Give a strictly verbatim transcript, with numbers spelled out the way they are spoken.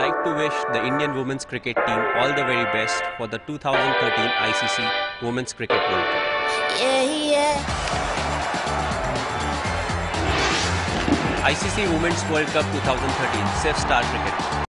like to wish the Indian women's cricket team all the very best for the two thousand thirteen I C C Women's Cricket World Cup. Yeah, yeah. I C C Women's World Cup twenty thirteen, Save Star Cricket.